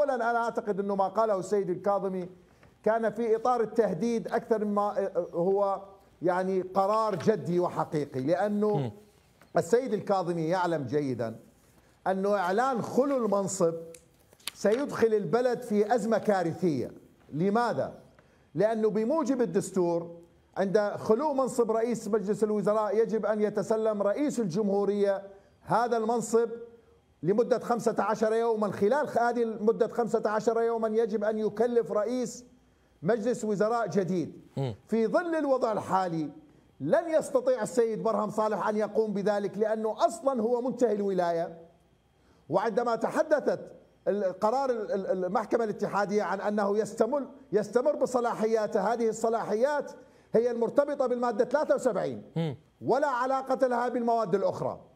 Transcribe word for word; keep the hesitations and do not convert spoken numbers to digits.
اولا انا اعتقد انه ما قاله السيد الكاظمي كان في اطار التهديد اكثر مما هو يعني قرار جدي وحقيقي، لانه السيد الكاظمي يعلم جيدا انه اعلان خلو المنصب سيدخل البلد في ازمه كارثيه. لماذا؟ لانه بموجب الدستور عند خلو منصب رئيس مجلس الوزراء يجب ان يتسلم رئيس الجمهوريه هذا المنصب لمدة خمسة عشر يوما. خلال هذه المدة خمسة عشر يوما يجب أن يكلف رئيس مجلس وزراء جديد. في ظل الوضع الحالي لن يستطيع السيد برهم صالح أن يقوم بذلك، لأنه أصلا هو منتهي الولاية. وعندما تحدثت قرار المحكمة الاتحادية عن أنه يستمر يستمر بصلاحياته، هذه الصلاحيات هي المرتبطة بالمادة ثلاثة وسبعين ولا علاقة لها بالمواد الأخرى.